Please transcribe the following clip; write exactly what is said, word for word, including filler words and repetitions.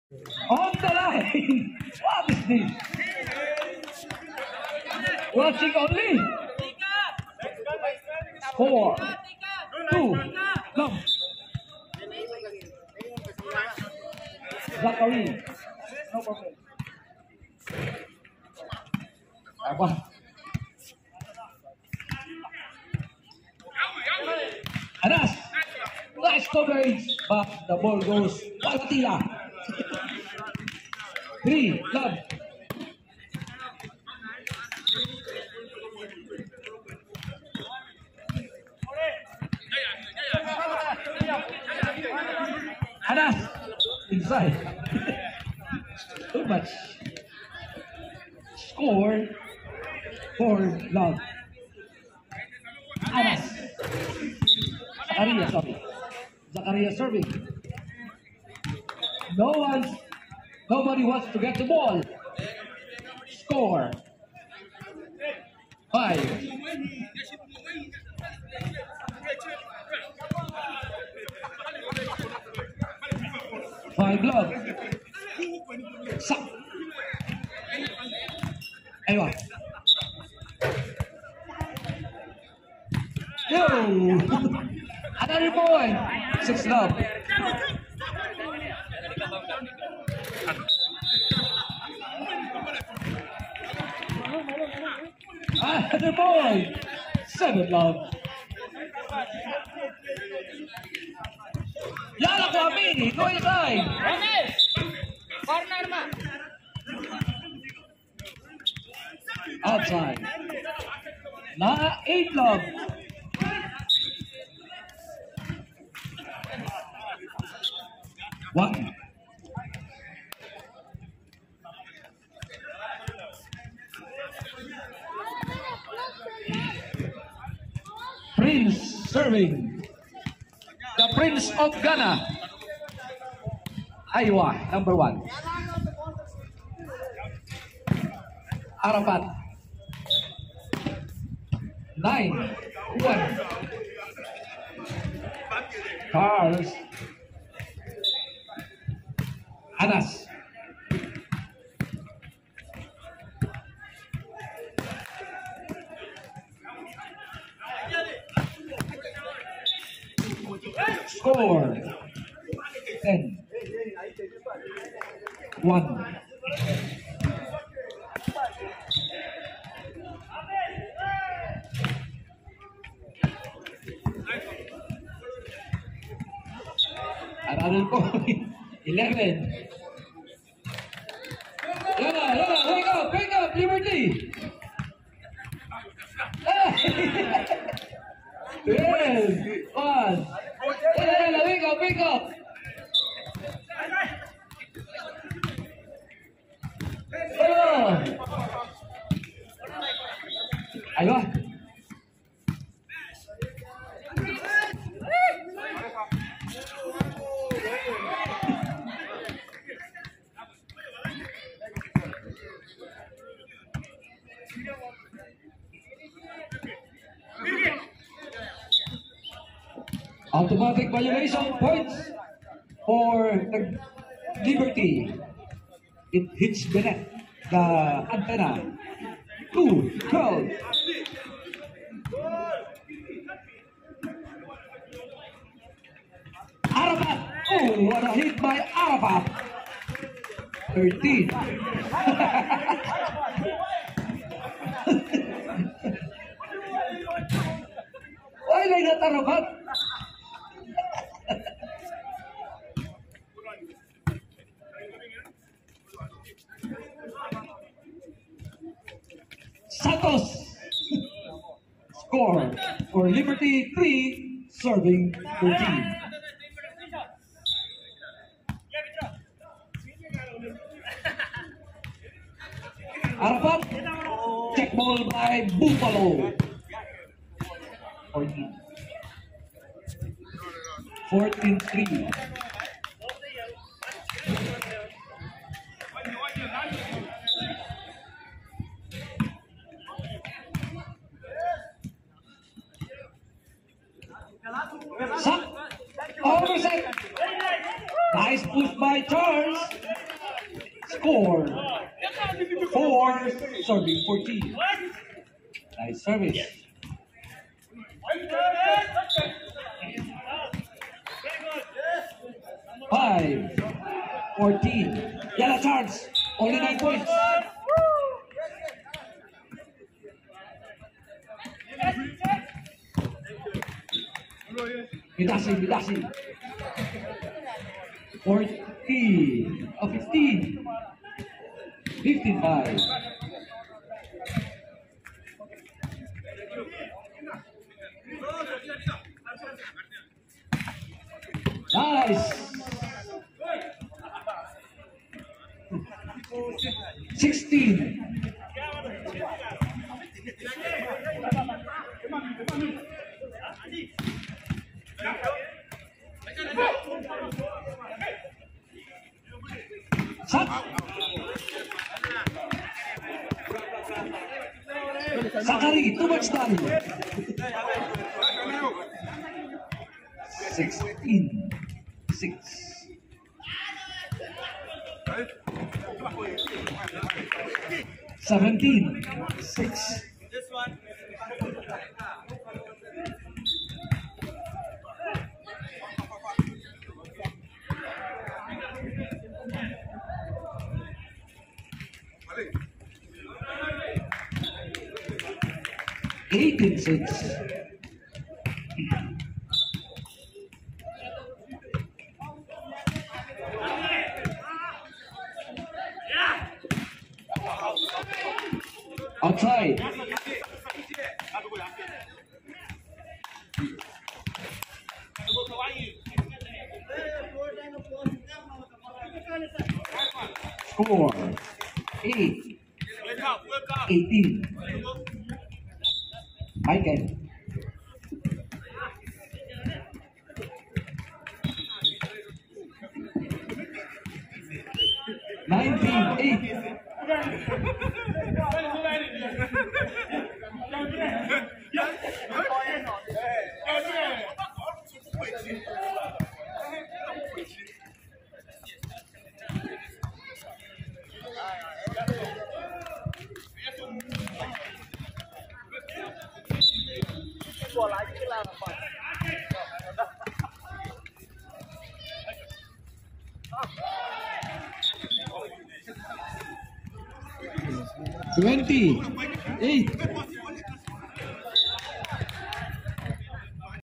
On the line. What is this? Watching only. Four. Two. No. Zachary. No problem. Apa? Anas. Nice coverage. But the ball goes Palatila. Three. Love. Anas. Inside. Too much. Score for Love. Anas. Zakaria, sorry. Zakaria serving. No one, nobody wants to get the ball. Score. Five. Five Love. Suck. Ayun. Yo! Another point. Six Love. Another point. Seven Love. Yala ko Amini. Go inside. Corner ma. Outside. Na eight Love. One. Prince serving. The Prince of Ghana. Iowa, number one. Arafat. Nine. One. Carlos. Anas. Score. Ten. One. Another point. Eleven. Yala, yala, wake up, wake up, Liberty. Yes, one. Yala, yala, wake up, wake up. Oh. Ayun. Automatic violation points for the Liberty. It hits the net, the antenna. Two, twelve. Arafat. Oh, what a hit by Arafat. Thirteen. Why like that, Arafat? Santos. Score for Liberty three, serving thirteen. Arafat, check ball by Buffalo. fourteen. fourteen three. Shot. Overset. Nice push by Charles. Score. Four. Serving fourteen. Nice service. Five. Fourteen. Yellow chance. Only nine points. Midasi, Midasi. Fourteen. Oh, fifteen. Fifteen five. Nice. Sixteen. Shot. Sakari, too much time. Sixteen. Six. Seventeen. Six. This one. Eighteen six. Outside. Score. Eight. Eighteen. Michael. Nineteen. Eight. Twenty. Eight.